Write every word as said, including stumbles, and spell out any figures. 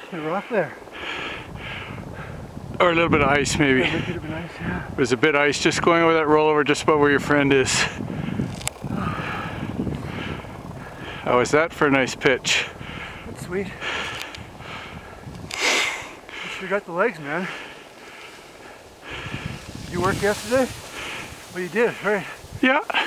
a rock there. Or a little bit of ice, maybe. Yeah, it could have been ice, yeah. There's a bit of ice just going over that rollover just about where your friend is. How was that for a nice pitch? That's sweet. You sure got the legs, man. Did you work yesterday? Well, you did, right? Yeah.